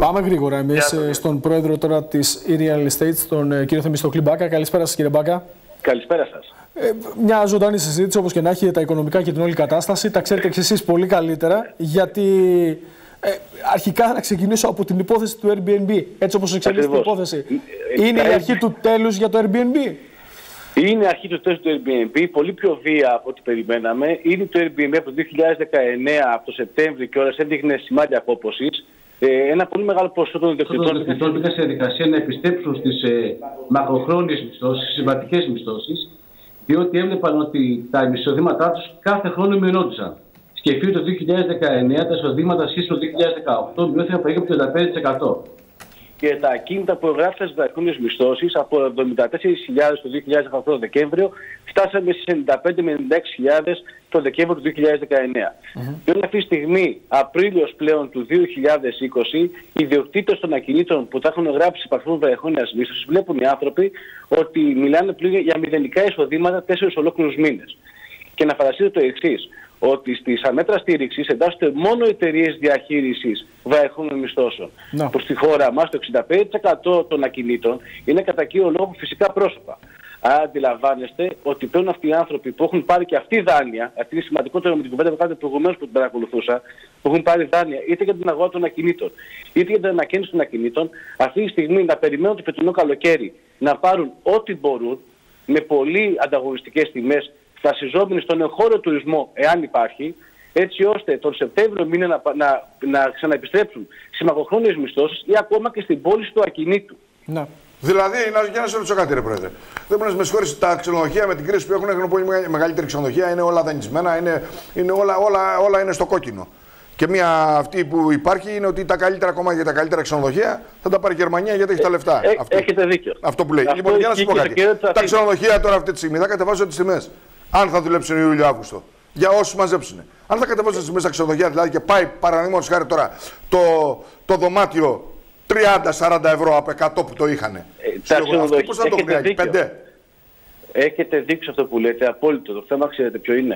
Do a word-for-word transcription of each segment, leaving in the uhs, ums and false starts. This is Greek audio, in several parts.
Πάμε γρήγορα εμείς στον πρόεδρο τώρα της e-Real Estate, τον κύριο Θεμιστοκλή Μπάκα. Καλησπέρα σας, κύριε Μπάκα. Καλησπέρα σας. Ε, μια ζωντανή συζήτηση, όπως και να έχει, τα οικονομικά και την όλη κατάσταση. Τα ξέρετε και εσείς πολύ καλύτερα, γιατί ε, αρχικά να ξεκινήσω από την υπόθεση του Airbnb. Έτσι όπως εξελίσσεται η υπόθεση. Είναι η αρχή του τέλους για το Airbnb? Είναι η αρχή του τέλους του Airbnb, πολύ πιο βία από ό,τι περιμέναμε. Είναι το Airbnb από το δύο χιλιάδες δεκαεννέα, από το Σεπτέμβριο και όλες έδειχνε σημάδια κόπωσης. Ε, ένα πολύ μεγάλο ποσοστό των ιδιοκτητών μπήκαν σε διαδικασία να επιστρέψουν στις ε, μακροχρόνιες μισθώσεις, στις συμβατικές μισθώσεις, διότι έβλεπαν ότι τα εισοδήματά τους κάθε χρόνο μειωνόντουσαν. Σκεφτείτε το δύο χιλιάδες δεκαεννέα τα εισοδήματα σχέση με το δύο χιλιάδες δεκαοκτώ μειώθηκαν περίπου τριάντα πέντε τοις εκατό. Και τα ακίνητα που εγγράφησαν στις μακροχρόνιες μισθώσεις από εβδομήντα τέσσερις χιλιάδες το δύο χιλιάδες δεκαοκτώ το Δεκέμβριο φτάσαμε στις ενενήντα πέντε με ενενήντα έξι χιλιάδες το Δεκέμβριο του δύο χιλιάδες δεκαεννέα. Mm-hmm. Και αυτή τη στιγμή, Απρίλιος πλέον του δύο χιλιάδες είκοσι, οι ιδιοκτήτες των ακινήτων που τα έχουν γράψει παρθούν βραχώνιας μίσθωσης βλέπουν οι άνθρωποι ότι μιλάνε πλέον για μηδενικά εισοδήματα τέσσερις ολόκληρους μήνες. Και να φανταστείτε το εξής, ότι στις αμέτρα στήριξης εντάσσονται μόνο εταιρείες διαχείρισης βραχώνιων μισθώσεων. No. Που στη χώρα μας το εξήντα πέντε τοις εκατό των ακινήτων είναι κατά κύριο λόγο φυσικά πρόσωπα. Άρα αντιλαμβάνεστε ότι πλέον αυτοί οι άνθρωποι που έχουν πάρει και αυτοί δάνεια, αυτή είναι σημαντικότερο με την κουβέντα που κάνετε προηγουμένως που την παρακολουθούσα, που έχουν πάρει δάνεια είτε για την αγορά των ακινήτων, είτε για την ανακαίνιση των ακινήτων, αυτή τη στιγμή να περιμένουν το φετινό καλοκαίρι να πάρουν ό,τι μπορούν με πολύ ανταγωνιστικές τιμές, βασιζόμενοι στον εγχώριο τουρισμό, εάν υπάρχει, έτσι ώστε τον Σεπτέμβριο μήνα να, να, να ξαναεπιστρέψουν στις μακροχρόνιες μισθώσεις ή ακόμα και στην πώληση του ακινήτου. Να. Δηλαδή, να, για να σε ρωτήσω κάτι, ρε Πρόεδρε. Δεν μπορεί να με συγχωρήσει, τα ξενοδοχεία με την κρίση που έχουν, έχουν πολύ μεγαλύτερη ξενοδοχεία, είναι όλα δανεισμένα, είναι, είναι όλα, όλα, όλα είναι στο κόκκινο. Και μία αυτή που υπάρχει είναι ότι τα καλύτερα κομμάτια για τα καλύτερα ξενοδοχεία θα τα πάρει η Γερμανία γιατί έχει τα λεφτά. Ε, αυτό, έχετε δίκιο. Αυτό που λέει. Αυτό λοιπόν, για να σου πω κάτι. Τα ξενοδοχεία τώρα αυτή τη στιγμή θα κατεβάζουν τις τιμές. Αν θα δουλέψουν Ιούλιο-Αύγουστο. Για όσους μαζέψουν. Αν θα κατεβάσουν τις τιμές στα ξενοδοχεία, δηλαδή και πάει παραδείγματος χάρη τώρα το, το δωμάτιο τριάντα σαράντα ευρώ από εκατό που το είχαν. Ε, πώς θα το βγάλει, πέντε. Έχετε δείξει αυτό που λέτε, απόλυτο. Το θέμα ξέρετε ποιο είναι.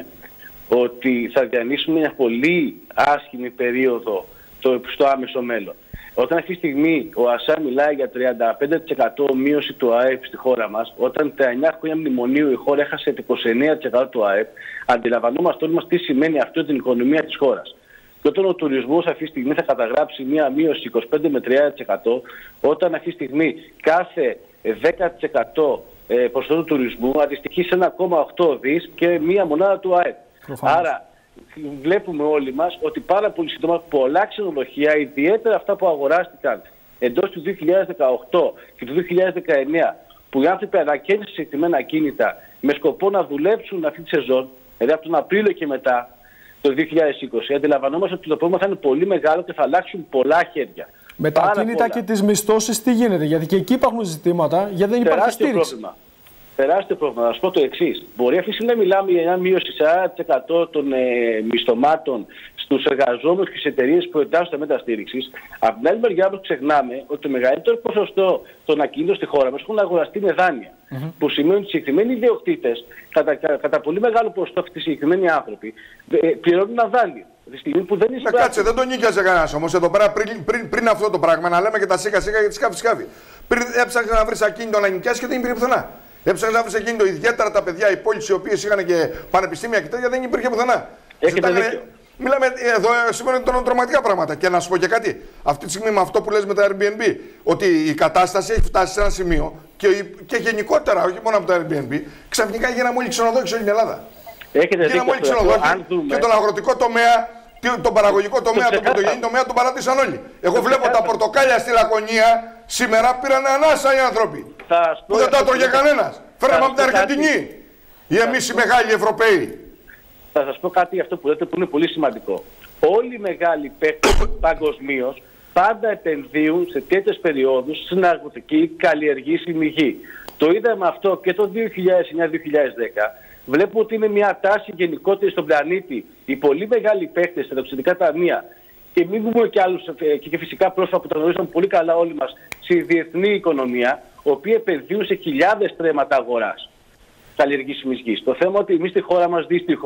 Ότι θα διανύσουμε μια πολύ άσχημη περίοδο το, στο άμεσο μέλλον. Όταν αυτή τη στιγμή ο ΑΣΑ μιλάει για τριάντα πέντε τοις εκατό μείωση του ΑΕΠ στη χώρα μας, όταν τα εννιά χρόνια μνημονίου η χώρα έχασε το είκοσι εννέα τοις εκατό του ΑΕΠ, αντιλαμβανόμαστε όλοι μας τι σημαίνει αυτό την οικονομία της χώρας. Και όταν ο τουρισμός αυτή τη στιγμή θα καταγράψει μια μείωση είκοσι πέντε με τριάντα τοις εκατό, όταν αυτή τη στιγμή κάθε δέκα τοις εκατό ποσοστό του τουρισμού αντιστοιχεί σε ένα κόμμα οκτώ δις και μία μονάδα του ΑΕΠ. Προφανώς. Άρα βλέπουμε όλοι μας ότι πάρα πολύ σύντομα πολλά ξενοδοχεία, ιδιαίτερα αυτά που αγοράστηκαν εντός του δύο χιλιάδες δεκαοκτώ και του δύο χιλιάδες δεκαεννέα, που οι άνθρωποι ανακαίνιζαν σε εκτιμένα ακίνητα με σκοπό να δουλέψουν αυτή τη σεζόν, δηλαδή από τον Απρίλιο και μετά, το δύο χιλιάδες είκοσι, αντιλαμβανόμαστε ότι το πρόβλημα θα είναι πολύ μεγάλο και θα αλλάξουν πολλά χέρια. Με τα ακίνητα και τις μισθώσεις τι γίνεται, γιατί και εκεί υπάρχουν ζητήματα, γιατί δεν υπάρχει στήριξη. Πρόβλημα. Τεράστιο πρόβλημα. Να σας πω το εξής. Μπορεί αυτή τη στιγμή να μιλάμε για μια μείωση σαράντα τοις εκατό των ε, μισθωμάτων στους εργαζόμενους και στις εταιρείες που εντάσσονται μέτρα στήριξης. Από την άλλη μεριά όμως ξεχνάμε ότι το μεγαλύτερο ποσοστό των ακινήτων στη χώρα μας έχουν αγοραστεί με δάνεια. Mm-hmm. Που σημαίνει ότι οι συγκεκριμένοι ιδιοκτήτες, κατά, κατά, κατά πολύ μεγάλο ποσοστό αυτοί οι συγκεκριμένοι άνθρωποι, ε, πληρώνουν ένα δάνειο. Τη στιγμή που δεν είναι. Κάτσε, δεν τον νίκιαζε κανένα όμως εδώ πέρα πριν, πριν, πριν αυτό το πράγμα να λέμε και τα σίκα σίκα για τη σκάφη σκάφη. Πριν έψαχνε να βρει ακίνητο να νοικιάσει και δεν υπήρχε πουθενά. Έψαχνε να βρει εκείνο, ιδιαίτερα τα παιδιά, οι πόλεις οι οποίες είχαν και πανεπιστήμια και τέτοια, δεν υπήρχε πουθενά. Ζητάνε, μιλάμε εδώ σήμερα είναι τρομακτικά πράγματα. Και να σου πω και κάτι. Αυτή τη στιγμή με αυτό που λες με τα Airbnb, ότι η κατάσταση έχει φτάσει σε ένα σημείο και, και γενικότερα, όχι μόνο από τα Airbnb, ξαφνικά γίναμε όλοι ξενοδόχοι σε όλη την Ελλάδα. Γίναμε όλοι ξενοδόχοι και τον αγροτικό τομέα, τον παραγωγικό τομέα, τον πρωτογενή τομέα, τον παράτησαν όλοι. Εγώ βλέπω τα πορτοκάλια στη Λακωνία σήμερα πήραν ανάσα οι άνθρωποι. Που δεν τα έτρωγε κανένας. Φέραμε από την Αργεντινή. Ή εμείς οι μεγάλοι Ευρωπαίοι. Θα σας πω κάτι για αυτό που λέτε που είναι πολύ σημαντικό. Όλοι οι μεγάλοι παίκτες παγκοσμίως πάντα επενδύουν σε τέτοιες περιόδους στην αγροτική καλλιεργήσιμη γη. Το είδαμε αυτό και το δύο χιλιάδες εννέα δύο χιλιάδες δέκα. Βλέπουμε ότι είναι μια τάση γενικότερη στον πλανήτη. Οι πολύ μεγάλοι παίκτες στα ταξιδικά ταμεία και μην πούμε και άλλους και, και φυσικά πρόσωπα που τα γνωρίζουμε πολύ καλά όλοι μας στη διεθνή οικονομία, οι οποίοι επενδύουν σε χιλιάδες στρέμματα αγοράς καλλιεργήσιμης γης. Το θέμα ότι εμείς στη χώρα μας δυστυχώς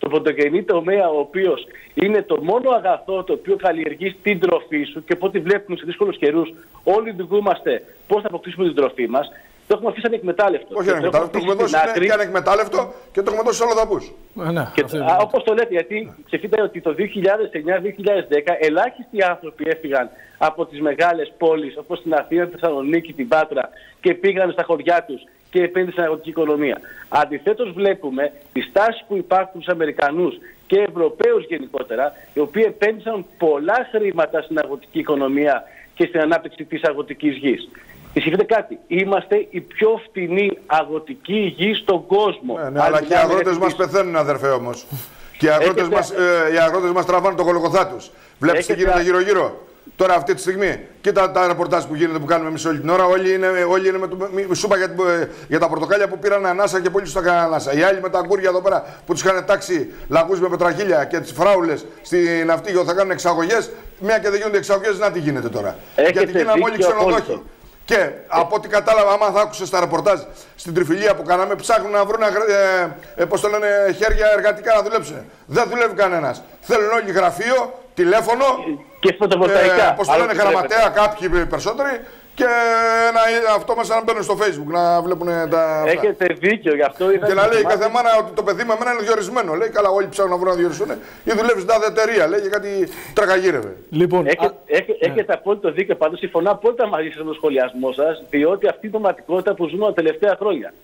το πρωτογενή τομέα, ο οποίος είναι το μόνο αγαθό το οποίο καλλιεργεί την τροφή σου και από ό,τι βλέπουμε σε δύσκολους καιρούς, όλοι δικούμαστε πώς θα αποκτήσουμε την τροφή μας. Το έχουμε αφήσει ανεκμετάλλευτο. Όχι ανεκμετάλλευτο, το έχουμε δώσει άκρη... και ανεκμετάλλευτο και το έχουμε δώσει σε αλλοδαπούς. Ναι, όπως το λέτε, γιατί ξεφύγετε ότι το δύο χιλιάδες εννιά δύο χιλιάδες δέκα ελάχιστοι άνθρωποι έφυγαν από τις μεγάλες πόλεις όπως την Αθήνα, τη Θεσσαλονίκη, την Πάτρα και πήγαν στα χωριά τους και επένδυσαν στην αγροτική οικονομία. Αντιθέτως, βλέπουμε τις τάσεις που υπάρχουν στους Αμερικανούς και Ευρωπαίους γενικότερα, οι οποίοι επένδυσαν πολλά χρήματα στην αγροτική οικονομία και στην ανάπτυξη της αγροτικής γης. Και σκεφτείτε κάτι, είμαστε η πιο φτηνή αγροτική γη στον κόσμο. Ναι, ναι, αλλά και οι αγρότες μας πεθαίνουν, αδερφέ, όμως. Και οι αγρότες, έχετε... μας, ε, οι αγρότες μας τραβάνε το γολοκοθά τους. Βλέπεις τι γίνεται γύρω-γύρω. Τώρα αυτή τη στιγμή, κοίτα τα ρεπορτάζ που γίνεται που κάνουμε εμείς όλη την ώρα. Όλοι είναι, όλοι είναι με το σούπα για, για τα πορτοκάλια που πήραν ανάσα και πολλοί τους τα έκαναν ανάσα. Οι άλλοι με τα αγκούρια εδώ πέρα που τους είχαν τάξει λαγούς με πετραχίλια και τις φράουλες στην ναυτίγειο θα κάνουν εξαγωγές. Μια και δεν γίνονται εξαγωγές, να τι γίνεται τώρα. Έχετε γιατί γίναμε όλοι ξενοδόχοι. Και ε. από ό,τι κατάλαβα, άμα θα άκουσες τα ρεπορτάζ στην Τριφυλία που κάναμε, ψάχνουν να βρουν ε, ε, πώς το λένε, χέρια εργατικά να δουλέψουν. Δεν δουλεύει κανένας. Θέλουν όλοι γραφείο, τηλέφωνο, και φωτοβολταϊκά. Ε, πώς το λένε, γραμματέα, κάποιοι περισσότεροι. Και να, αυτό μας να μπαίνουν στο Facebook να βλέπουν τα. Έχετε δίκιο γι' αυτό. Και να λέει κάθε μάνα ότι το παιδί με εμένα είναι διορισμένο. Λέει καλά, όλοι ψάχνουν να βρουν να διοριστούν. Ή δουλεύει στην τάδε εταιρεία. Λέει και κάτι τραγαγύρευε. Λοιπόν, Έχε, α... έχε, έχετε απόλυτο δίκιο. Πάντως συμφωνώ απόλυτα μαζί σας με τον σχολιασμό σας, διότι αυτή η πραγματικότητα που ζούμε τα τελευταία χρόνια.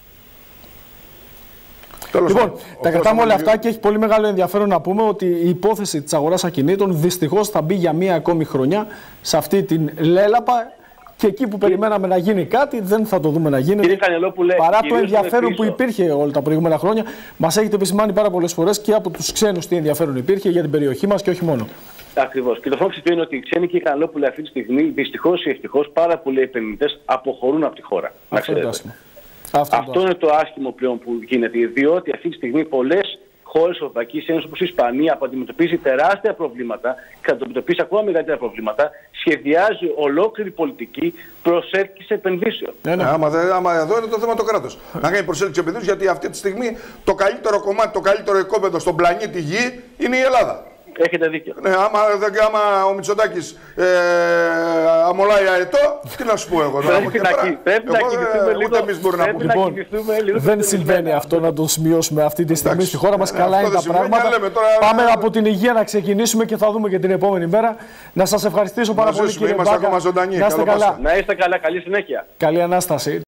Τέλος λοιπόν, τα κρατάμε όλα αυτά και έχει πολύ μεγάλο ενδιαφέρον να πούμε ότι η υπόθεση της αγοράς ακινήτων δυστυχώς θα μπει για μία ακόμη χρονιά σε αυτή την λέλαπα. Και εκεί που περιμέναμε να γίνει κάτι, δεν θα το δούμε να γίνεται. Παρά το ενδιαφέρον που υπήρχε όλα τα προηγούμενα χρόνια, μας έχετε επισημάνει πάρα πολλές φορές και από τους ξένους τι ενδιαφέρον υπήρχε για την περιοχή μας και όχι μόνο. Ακριβώς. Και το φόβο είναι ότι οι ξένοι και οι Κανελόπουλοι αυτή τη στιγμή, δυστυχώς ή ευτυχώς, πάρα πολλοί επενδυτές αποχωρούν από τη χώρα. Αυτό, είναι, Αυτό, Αυτό είναι το άσχημο πλέον που γίνεται. Διότι αυτή τη στιγμή πολλές χώρες της Ευρωπαϊκής Ένωσης όπως η Ισπανία που αντιμετωπίζει τεράστια προβλήματα και θα αντιμετωπίσει ακόμα μεγαλύτερα προβλήματα, σχεδιάζει ολόκληρη πολιτική προσέλκυση επενδύσεων. Ναι, ναι. Άμα, δε, άμα εδώ είναι το θέμα το κράτος. Να κάνει προσέλκυση επενδύσεων, γιατί αυτή τη στιγμή το καλύτερο κομμάτι, το καλύτερο οικόπεδο στον πλανήτη Γη είναι η Ελλάδα. Έχετε δίκιο. Ναι, άμα, άμα ο Μητσοτάκης ε, αμολάει αετό, τι να σου πω εγώ. Πρέπει να, πέρα, πρέπει εγώ, να κινηθούμε λίγο. Εμείς μπορούμε να πούμε. Λοιπόν, λίγο δεν συμβαίνει αυτό να το σημειώσουμε αυτή τη στιγμή στη χώρα μας. Καλά είναι τα πράγματα. Τώρα... Πάμε από την υγεία να ξεκινήσουμε και θα δούμε και την επόμενη μέρα. Να σας ευχαριστήσω πάρα πολύ, κύριε Μπάκα. Να είστε καλά. Να είστε καλά. Καλή συνέχεια. Καλή Ανάσταση.